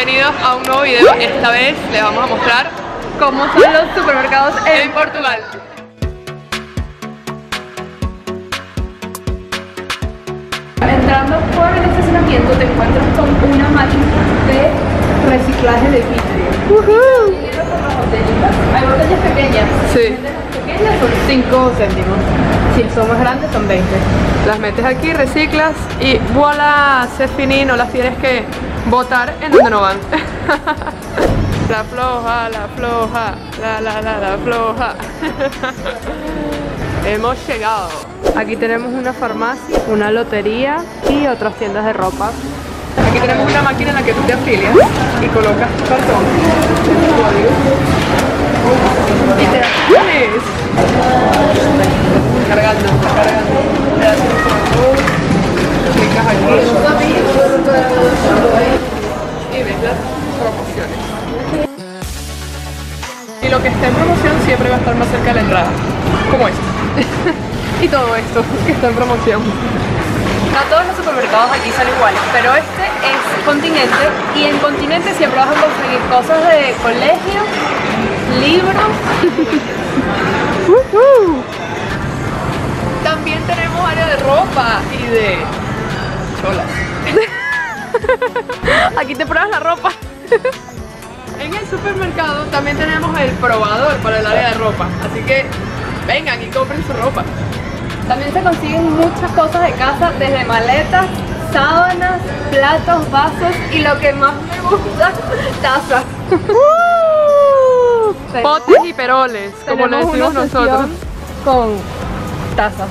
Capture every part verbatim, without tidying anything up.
bienvenidos a un nuevo video. Esta vez les vamos a mostrar cómo son los supermercados en, en Portugal. Entrando por el estacionamiento te encuentras con una máquina de reciclaje de vidrio. Uh-huh. Dinero por las botellitas. Hay botellas pequeñas. Sí. Las pequeñas son cinco céntimos. Si son más grandes son veinte. Las metes aquí, reciclas y voilà, c'est fini, no las tienes que botar en donde no van. La floja, la floja, la la la la floja. Hemos llegado. Aquí tenemos una farmacia, una lotería y otras tiendas de ropa. Aquí tenemos una máquina en la que tú te afilias y colocas tu cartón, tu código y te afilias. Cargando, está cargando. Clicas aquí y ves las promociones. Y lo que está en promoción siempre va a estar más cerca de la entrada, como esto. Y todo esto que está en promoción. No todos los supermercados aquí son iguales, pero este es Continente y en Continente siempre vas a conseguir cosas de colegio, libros. uh-huh. También tenemos área de ropa y de cholas. Aquí te pruebas la ropa. En el supermercado también tenemos el probador para el área de ropa, así que vengan y compren su ropa. También se consiguen muchas cosas de casa, desde maletas, sábanas, platos, vasos y lo que más me gusta, tazas. Uh, potes y peroles, como le decimos nosotros. Con tazas.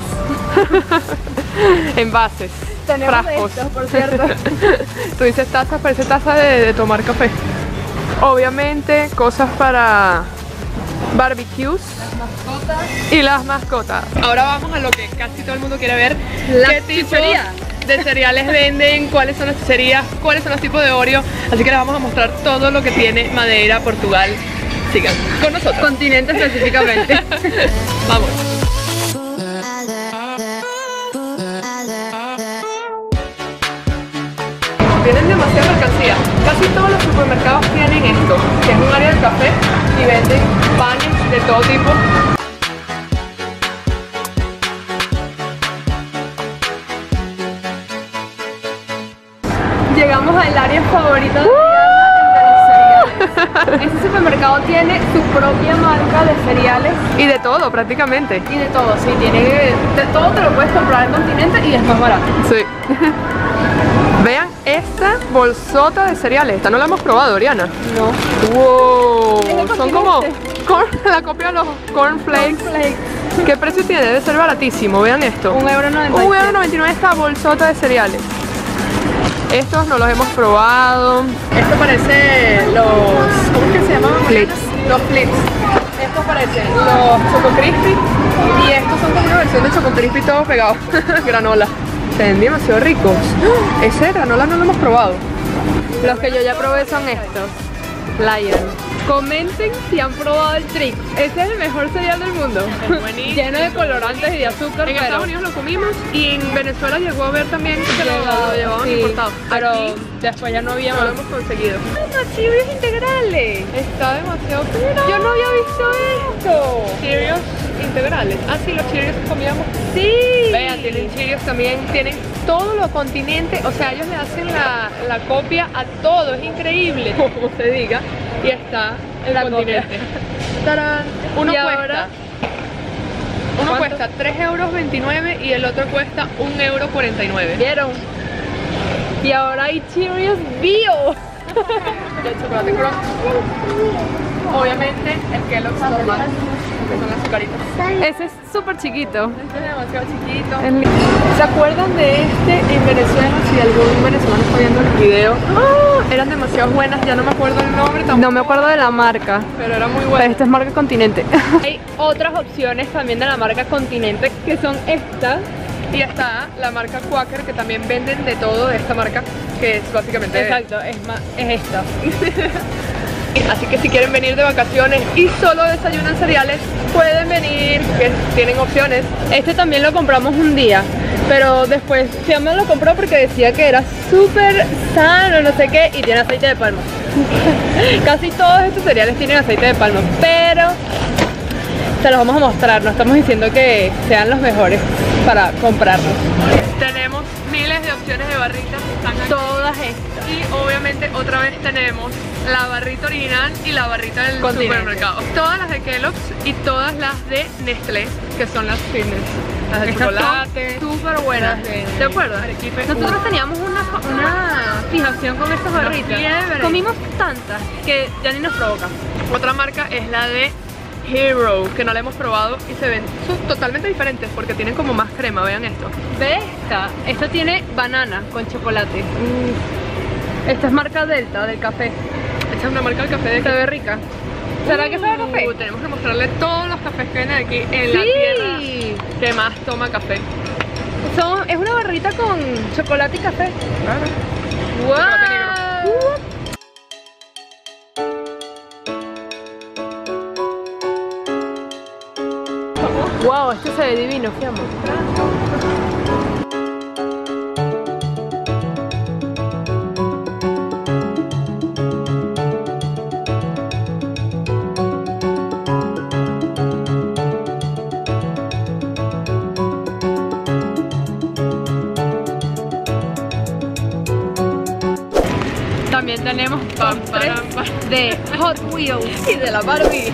Envases, tenemos frascos. Estos, por cierto. Tú dices tazas, parece taza de, de tomar café. Obviamente cosas para barbecues y las mascotas. Ahora vamos a lo que casi todo el mundo quiere ver. La ¿Qué tipos chuchería de cereales venden? ¿Cuáles son las chucherías? ¿Cuáles son los tipos de Oreo? Así que les vamos a mostrar todo lo que tiene Madeira, Portugal. Sigan con nosotros. Continente específicamente. Vamos. Tienen demasiada mercancía. Casi todos los supermercados tienen esto, que es un área de café y venden panes de todo tipo. Llegamos al área favorita de Diana, el de los cereales. Este supermercado tiene su propia marca de cereales. Y de todo, prácticamente. Y de todo, sí, tiene de todo, te lo puedes comprar en Continente y es más barato. Sí. Vean esta bolsota de cereales. Esta no la hemos probado, Oriana. No. Wow. Son como corn, la copia de los cornflakes. Cornflakes. ¿Qué precio tiene? Debe ser baratísimo. Vean esto. Un euro noventa y nueve. Un euro noventa y nueve esta bolsota de cereales. Estos no los hemos probado. Esto parece los... ¿cómo es que se llaman? Flits. Los flits. Estos parecen los Choco Crispy. Y estos son como una versión de Choco Crispy todos pegados. Granola. Se ven demasiado ricos. ¡Oh! Ese granola no lo hemos probado. Los que yo ya probé son estos. Lion. Comenten si han probado el Trix. Ese es el mejor cereal del mundo. Lleno de colorantes y de azúcar. En pero... Estados Unidos lo comimos y en Venezuela llegó a ver también que lo, lo llevaban sí, importado. Pero aquí después ya no había no más. lo hemos conseguido. ¡Los Cheerios integrales! Está demasiado fino. Yo no había visto esto. Cheerios integrales. Ah, sí, los Cheerios que comíamos. Sí. Vean, tienen Cheerios también. Tienen todo lo Continente. O sea, ellos le hacen la, la copia a todo. Es increíble, como se diga. Y está el La Continente. ¡Tarán! Uno ¿Y cuesta. ahora? Uno ¿Cuánto? cuesta tres euros veintinueve y el otro cuesta un euro cuarenta y nueve. ¿Vieron? Y ahora hay Cheerios Bio. De chocolate crunch. Obviamente el Kellogg's normal, que son las azucaritas. Ese es súper chiquito. Este es demasiado chiquito. El... ¿Se acuerdan de este en Venezuela? Si algún venezolano está viendo el video. ¡Oh! Eran demasiado buenas, ya no me acuerdo el nombre tampoco. No me acuerdo de la marca. Pero era muy Pero buena. esta es marca Continente. Hay otras opciones también de la marca Continente que son estas. Y está la marca Quaker, que también venden de todo de esta marca, que es básicamente... Exacto, es, ma es esta. Así que si quieren venir de vacaciones y solo desayunan cereales, pueden venir, que tienen opciones. Este también lo compramos un día, pero después Fiamma lo compró porque decía que era súper sano, no sé qué, y tiene aceite de palma. Casi todos estos cereales tienen aceite de palma, pero se los vamos a mostrar, no estamos diciendo que sean los mejores para comprarlos. Tenemos miles de opciones de barritas, están aquí. Todas estas. Y obviamente otra vez tenemos la barrita original y la barrita del Continente. Supermercado. Todas las de Kellogg's y todas las de Nestlé, que son las fitness. Las de estas chocolate. Súper buenas. De, ¿te acuerdas? Arequipe. Nosotros uh. teníamos una, una fijación con estas barritas. Comimos tantas que ya ni nos provoca. Otra marca es la de Hero, que no la hemos probado y se ven son totalmente diferentes porque tienen como más crema, vean esto. Ve esta, esta tiene banana con chocolate. Mm. Esta es marca Delta del café. Esta es una marca del café de se ve rica. ¿Será uh, que sabe café? Tenemos que mostrarle todos los cafés que vienen aquí en sí. la tierra que más toma café. Son, es una barrita con chocolate y café. Claro. Wow. Chocolate negro. Uh. Wow, este se ve divino, ¿qué amor? También tenemos postres de Hot Wheels y de la Barbie.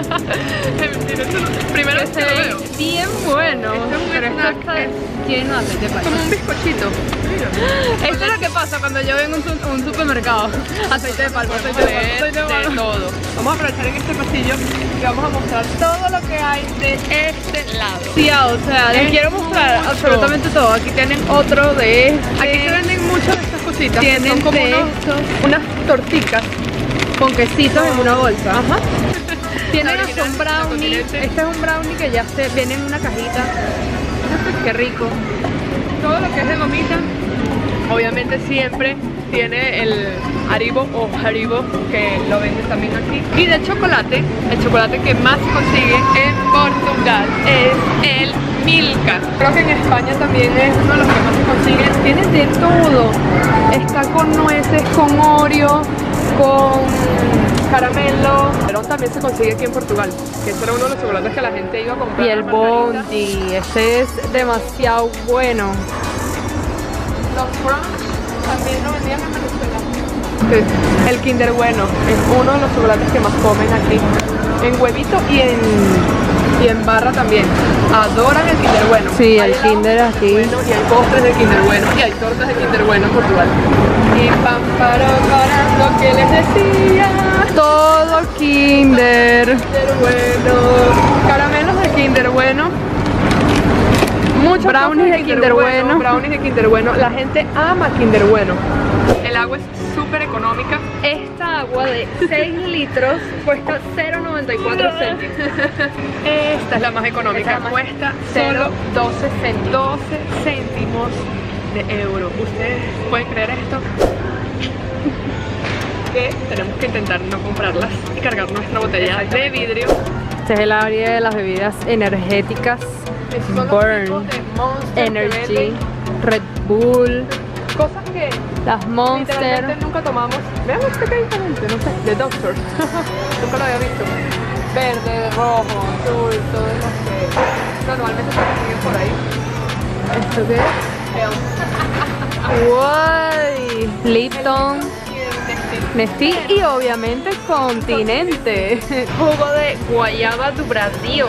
Primero se ve bien bueno, pero esto está lleno de aceite de palma. Como un bizcochito. Esto es lo que pasa cuando yo vengo a un supermercado. Aceite de palma, aceite de palma, aceite de palma. De todo. Vamos a aprovechar en este pasillo y vamos a mostrar todo lo que hay de este lado. Sí, o sea, les quiero mostrar mucho. Absolutamente todo. Aquí tienen otro de este. Aquí se venden muchas de estas cositas. Tienen son como unos, unas torticas con quesitos oh. en una bolsa. Ajá. Tienen hasta un brownie. Este es un brownie que ya se viene en una cajita. Qué rico. Todo lo que es de gomita, obviamente siempre tiene el Haribo o Haribo, que lo venden también aquí. Y de chocolate, el chocolate que más se consigue en Portugal es el Milka. Creo que en España también es uno de los que más se consiguen. Tiene de todo. Está con nueces, con Oreo, con caramelo. Pero también se consigue aquí en Portugal, que ese era uno de los chocolates que la gente iba a comprar. Y el Bounty, ese es demasiado bueno. Los Crunch también lo vendían en Venezuela. Sí. El Kinder Bueno es uno de los chocolates que más comen aquí, en huevito y en, y en barra también. Adoran el Kinder Bueno. Sí, hay el Kinder aquí. Bueno, y hay postres de Kinder Bueno y hay tortas de Kinder Bueno en Portugal. Y pam, para, para, lo que les decía. Todo Kinder. Kinder Bueno. Caramelos de Kinder Bueno. Muchos brownies de Kinder Bueno. Brownies de Kinder Bueno. La gente ama Kinder Bueno. El agua es súper económica. Esta agua de seis litros cuesta cero noventa y cuatro céntimos. Esta es la más económica. Esta cuesta solo doce céntimos de euro. ¿Ustedes pueden creer esto? Que tenemos que intentar no comprarlas y cargar nuestra botella de vidrio. Este es el área de las bebidas energéticas. Burn, Energy, Red Bull, cosas que las Monster nunca tomamos. Vean este que diferente, no sé, de Doctor. Nunca lo había visto. Verde, rojo, azul, todos los que normalmente se consiguen por ahí. ¿Esto qué es? Guay. Lipton, Nestlé y obviamente Continente. Jugo de guayaba do Brasil.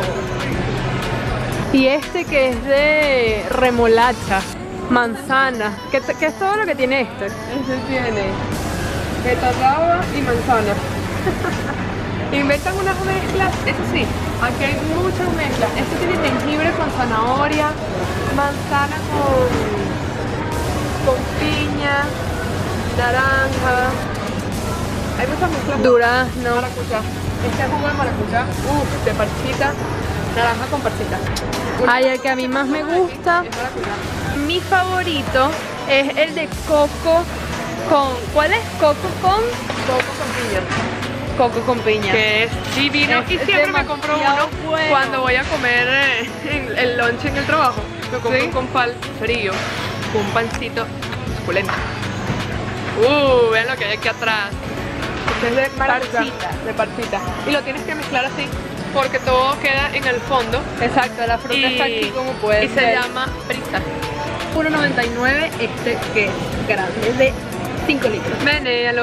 Y este que es de remolacha, manzana, que, que es todo lo que tiene este. Este tiene betarraba y manzana. Inventan unas mezclas, eso sí, aquí hay muchas mezclas. Este tiene jengibre con zanahoria, manzana con, con piña, naranja. Hay muchas mezclas. Durazno. Maracuyá. Este es jugo de maracuyá, uff, de parchita. Naranja con parchita. Ay, el que a mí más me gusta, mi favorito es el de coco con... ¿Cuál es? Coco con... Coco con piña. Coco con piña. Que es divino. Es y siempre me compro uno bueno. Cuando voy a comer eh, el lunch en el trabajo. Me compro ¿sí? con pan frío, con un pancito suculento. Uh, vean lo que hay aquí atrás. Este es de Parchita. de parchita. Y lo tienes que mezclar así, porque todo queda en el fondo. Exacto, la fruta Y, está aquí como puede y se llama brisa. uno noventa y nueve este que es grande, es de cinco litros. Menéalo.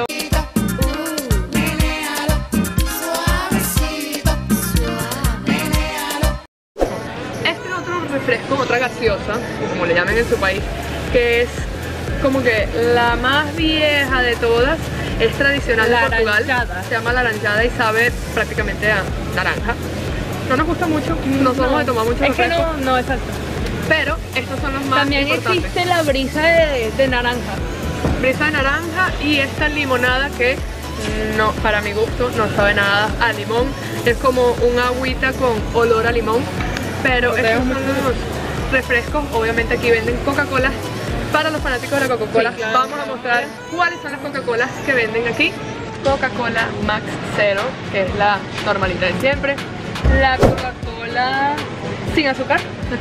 Este otro refresco, otra gaseosa, o como le llamen en su país, que es como que la más vieja de todas, es tradicional de Portugal. Laranjada. Se llama laranjada y sabe prácticamente a naranja. No nos gusta mucho, no somos de tomar mucho Es que refresco, no, no, exacto. pero estos son los más También importantes. existe la brisa de, de naranja. Brisa de naranja y esta limonada que no, para mi gusto no sabe nada a limón. Es como un agüita con olor a limón, pero estos son los refrescos. Obviamente aquí venden Coca-Cola. Para los fanáticos de la Coca-Cola, Sí, claro, vamos a claro. mostrar cuáles son las Coca-Colas que venden aquí. Coca-Cola Max Zero, que es la normalita de siempre. La Coca-Cola sin azúcar.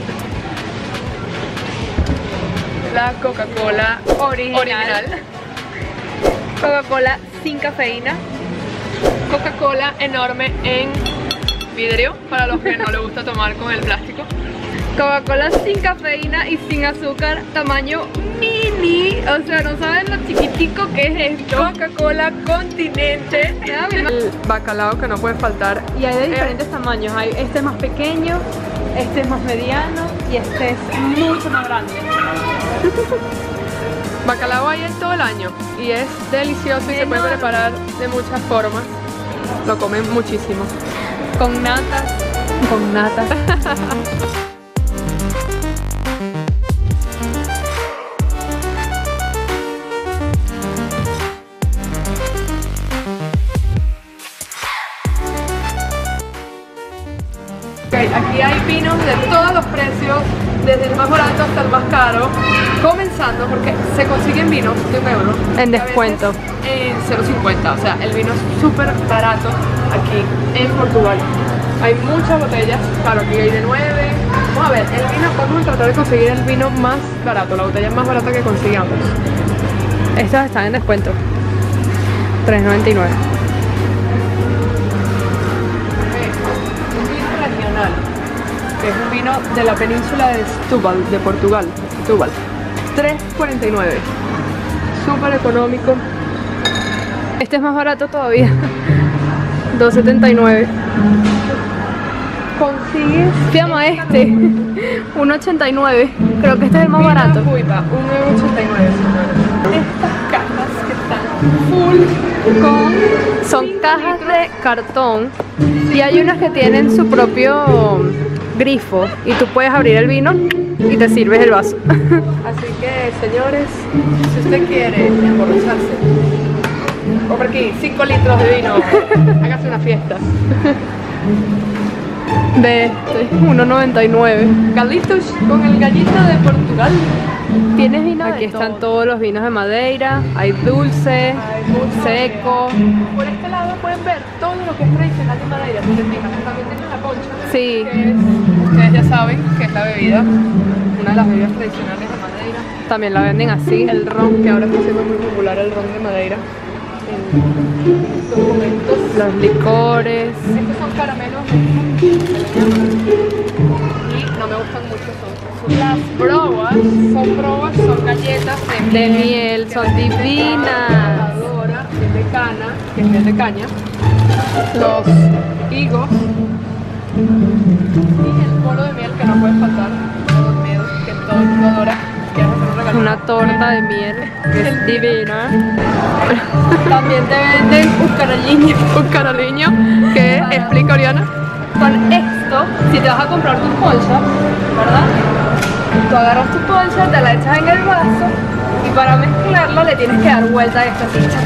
La Coca-Cola Original. original. Coca-Cola sin cafeína. Coca-Cola enorme en vidrio, para los que no les gusta tomar con el plástico. Coca-Cola sin cafeína y sin azúcar, tamaño mini. O sea, no saben lo chiquitico que es esto. Coca-Cola Continente. El bacalao que no puede faltar. Y hay de diferentes tamaños. Hay este es más pequeño, este es más mediano y este es mucho más grande. Bacalao hay en todo el año y es delicioso y se puede Enorme. preparar de muchas formas. Lo comen muchísimo. Con nata. Con nata. Okay, aquí hay vinos de todos los precios, desde el más barato hasta el más caro, comenzando porque se consiguen vinos de un euro En y a descuento. veces en cero cincuenta, o sea, el vino es súper barato aquí en Portugal. Hay muchas botellas, claro, aquí hay de nueve. Vamos a ver, el vino, vamos a tratar de conseguir el vino más barato, la botella más barata que consigamos. Estos están en descuento. tres noventa y nueve. Un vino regional, que es un vino de la península de Setúbal, de Portugal. Setúbal. tres cuarenta y nueve. Súper económico. Este es más barato todavía. dos setenta y nueve. Consigues Fiamma este. uno ochenta y nueve. Creo que este es el más vino barato. Cuipa, un euro ochenta y nueve, señores. Estas cajas que están full con Son cajas de cartón y hay unas que tienen su propio grifo y tú puedes abrir el vino y te sirves el vaso. Así que, señores, si usted quiere emborracharse, compra aquí cinco litros de vino, hágase una fiesta. De este, uno noventa y nueve. Galitos con el gallito de Portugal. ¿Tienes vino? Aquí de están todo. todos los vinos de Madeira. Hay dulce, Hay mucho seco. Por este lado pueden ver todo lo que es tradicional de Madeira. Si se fijan, también tienen la concha, Sí. que es, ustedes ya saben que es la bebida, una de las bebidas tradicionales de Madeira. También la venden así. El ron, que ahora está siendo muy popular, el ron de Madeira. En estos momentos. Los licores. Estos son caramelos, se le llaman. Y no me gustan mucho, son las browas. Son browas, son galletas de, De miel, que son la gente divinas. adora, que es de cana, que es miel de caña. Los higos. Y el polo de miel que no puede faltar. Todo el miel que todo el mundo adora. ¿Quieres hacer un regalito? Una torta de miel que es divina. También te venden un caraliño. Un caroliño que explica Oriana. Con esto, si te vas a comprar tu concha, ¿verdad? Tú agarras tu concha, te la echas en el vaso y para mezclarla le tienes que dar vuelta a esta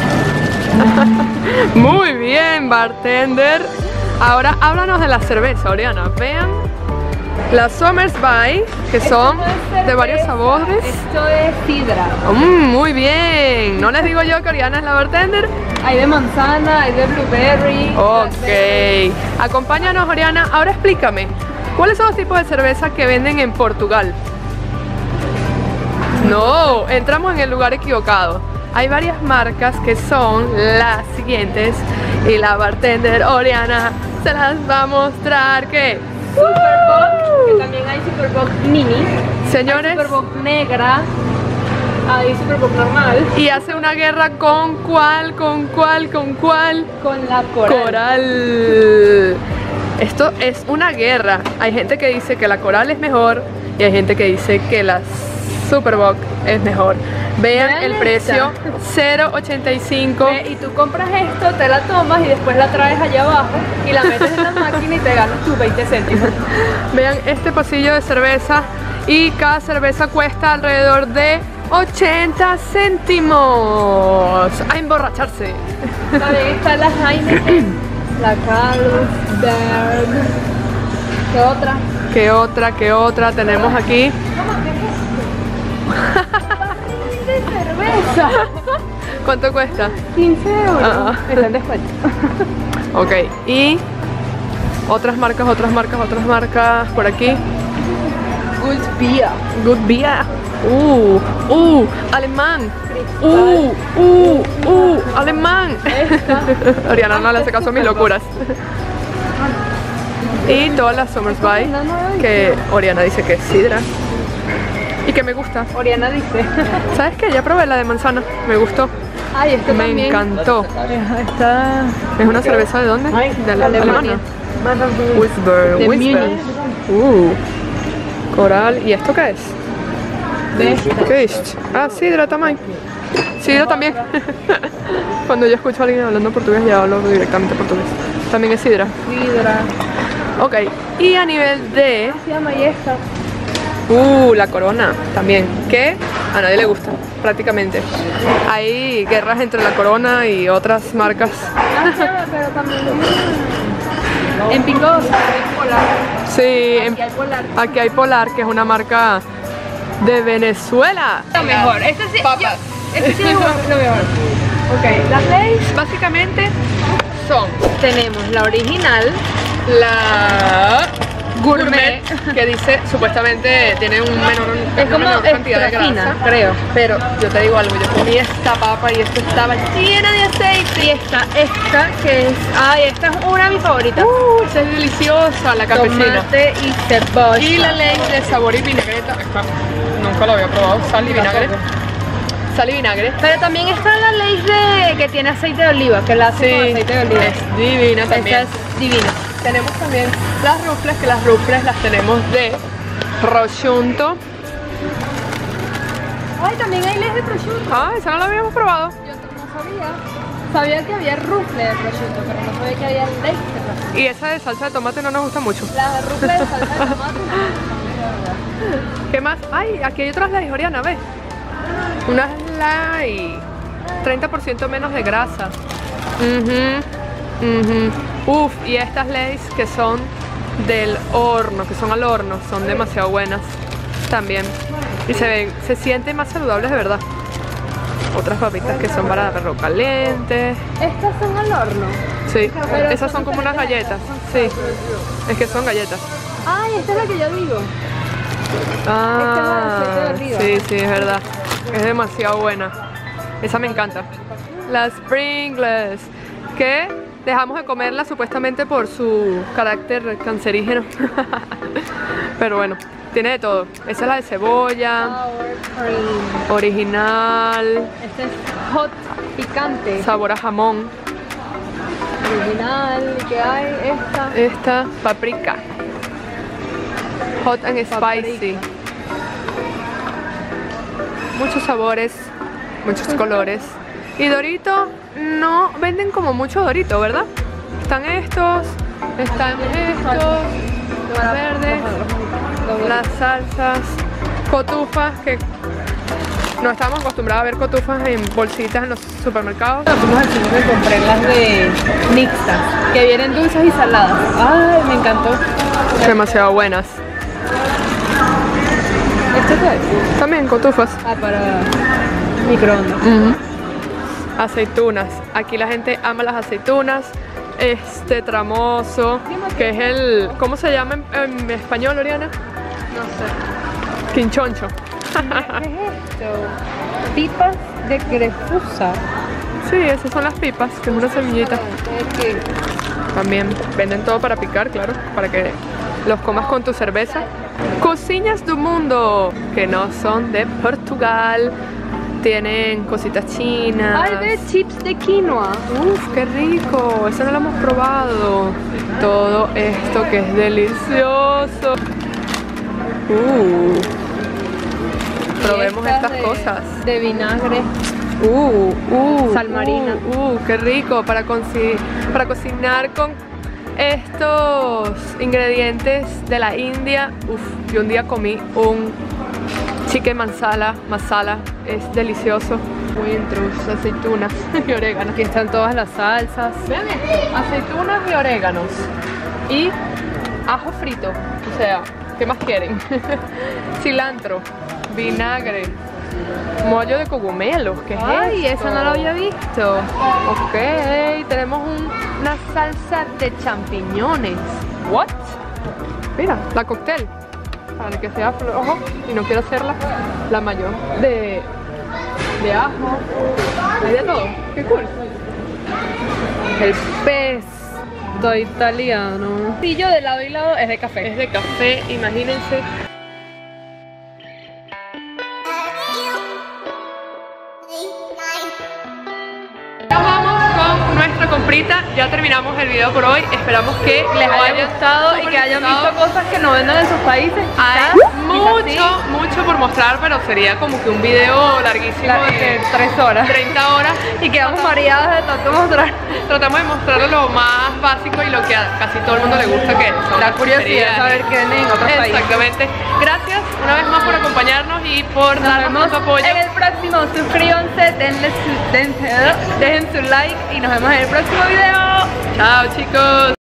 así. Muy bien, bartender. Ahora háblanos de la cerveza, Oriana. Vean las Somersby, que son Esto no es de varios cerveza, sabores. Esto es sidra. Mm, muy bien. No les digo yo que Oriana es la bartender. Hay de manzana, hay de blueberry. Ok. Acompáñanos, Oriana. Ahora explícame, ¿cuáles son los tipos de cerveza que venden en Portugal? No, entramos en el lugar equivocado. hay varias marcas que son las siguientes y la bartender Oriana se las va a mostrar que Superboc, que también hay Superboc mini, señores, hay Superboc negra, hay Superboc normal y hace una guerra con cuál, con cuál, con cuál, con la coral. Coral. Esto es una guerra. Hay gente que dice que la Coral es mejor y hay gente que dice que la Superboc es mejor. Vean Vean el esta. precio, cero ochenta y cinco. Ve, y tú compras esto, te la tomas y después la traes allá abajo y la metes en la máquina y te ganas tus veinte céntimos. Vean este pocillo de cerveza y cada cerveza cuesta alrededor de ochenta céntimos. A emborracharse. También están las Heineken, la Carlsberg. ¿Qué otra? ¿Qué otra? ¿Qué otra tenemos aquí? De cerveza. ¿Cuánto cuesta? quince euros. Ah. Está en descuento. Ok, y otras marcas, otras marcas, otras marcas por aquí. Good beer. Good beer. Uh, uh, alemán. Uh, uh, uh, alemán. Oriana no le hace caso a mis locuras. Y todas las Somersby que Oriana dice que es sidra y que me gusta. Oriana dice. ¿Sabes qué? Ya probé la de manzana, me gustó. Ay, esto Me también. encantó. Está ¿Es una cerveza de dónde? Ay, De la Alemania. Alemania. Whisper, De Whisper. Múnich. Uh, coral. ¿Y esto qué es? de esta. ¿Qué es? Ah, sidra también. Sidra también. Cuando yo escucho a alguien hablando portugués, ya hablo directamente portugués. También es sidra. Sidra. Ok. Y a nivel de... ¿Cómo se llama y esta? Uh, la Corona también, que a nadie le gusta, prácticamente. Hay guerras entre la Corona y otras marcas. Ah, sí, pero también. En Pingosa hay Polar. Sí, en- Aquí hay Polar. aquí hay Polar, que es una marca de Venezuela. Lo mejor. Este sí. Papas. yo- Este sí es lo mejor. Ok, las leyes. Básicamente son Tenemos la original. la Gourmet. que dice supuestamente tiene un menor, Es una como menor cantidad de extra fina, grasa, creo. pero yo te digo algo, yo comí esta papa y esto estaba llena de aceite. Y esta, esta que es. Ay, esta es una de mis favoritas. Uh, esta es deliciosa, la campesina. Tomate y cebolla. Y la ley de sabor y vinagreta, esta nunca lo había probado, sal y vinagre. Sal y vinagre. Pero también está la ley de que tiene aceite de oliva, que la hace con Sí, aceite de oliva. es divina también. Esta es divina. Tenemos también las rufles, que las rufles las tenemos de prosciutto. Ay, también hay leyes de prosciutto. Ah, esa no la habíamos probado. Yo no sabía. Sabía que había rufle de prosciutto, pero no sabía que había ley de prosciutto. Y esa de salsa de tomate no nos gusta mucho. La rufle de salsa de tomate no me gusta. ¿Qué más? Ay, aquí hay otras leyes, Oriana, ¿ves? Unas ley. treinta por ciento menos de grasa. Ujú, ujú. Uf, y estas leyes que son del horno, que son al horno, son demasiado buenas también. Y se ven, se sienten más saludables de verdad. Otras papitas que son para perro caliente. Estas son al horno. Sí, Pero esas son como unas galletas. Sí, es que son galletas. Ay, esta es la que yo digo. Ah, Esta es la de aceite de sí, oliva. sí, es verdad. Es demasiado buena. Esa me encanta. Las Pringles, que dejamos de comerla supuestamente por su carácter cancerígeno. Pero bueno, tiene de todo. Esa es la de cebolla, Sour cream. original, Este es hot picante. sabor a jamón. Original. ¿Y qué hay? Esta. Esta, paprika. Hot and spicy. Muchos sabores, muchos colores. Y Dorito, no venden como mucho Dorito, ¿verdad? Están estos, están estos, los verdes, las salsas, cotufas, que no estamos acostumbrados a ver cotufas en bolsitas en los supermercados. Fuimos al cine y compré las de mixtas, que vienen dulces y saladas. Ay, me encantó. Demasiado buenas. ¿Esto qué es? También cotufas. Ah, para microondas. Ujú. Aceitunas. Aquí la gente ama las aceitunas. Este tramoso, que es el... ¿Cómo se llama en, en español, Oriana? No sé. Quinchoncho. ¿Qué es esto? Pipas de grefusa. Sí, esas son las pipas, que es una semillita. También venden todo para picar, claro, para que los comas con tu cerveza. Cocinhas do mundo, que no son de Portugal. Tienen cositas chinas. Hay de chips de quinoa. Uf, qué rico, eso no lo hemos probado. Todo esto que es delicioso. Uh, probemos estas de, cosas. De vinagre. Uh, uh, Sal marina. Uh, uh, qué rico para, coci para cocinar con estos ingredientes de la India. Uf, yo un día comí un chicken masala, masala, es delicioso. Muy entre aceitunas y orégano. Aquí están todas las salsas. Vean esto, aceitunas y oréganos y ajo frito, o sea, ¿qué más quieren? Cilantro, vinagre, mollo de cogumelos, ¿qué es Ay, esto? eso no lo había visto. Ok, tenemos un- una salsa de champiñones. What? Mira, la cóctel. Para que sea flojo y no quiero hacerla la mayor. De, de ajo. Hay de todo. Qué cool. El pesto italiano. Pillo de lado y lado es de café. Es de café, imagínense. Nos vamos con nuestra comprita. Ya terminamos el video por hoy. Esperamos que Les lo haya hayan gustado y súper que hayan disfrutado. visto cosas que no venden en sus países. Hay Quizás, mucho, quizás sí. mucho por mostrar, pero sería como que un video larguísimo La- de de tres horas. treinta horas. Y quedamos mareadas de tanto mostrar. Tratamos de mostrar lo más básico y lo que a casi todo el mundo le gusta, que son La las curiosidad pizzerías. de saber qué venden en otros países. Exactamente. Gracias una vez más por acompañarnos y por Nos darnos vemos su apoyo. en el próximo. Suscríbanse, denle su, dense- dejen su like y nos vemos en el próximo video. Chao, chicos.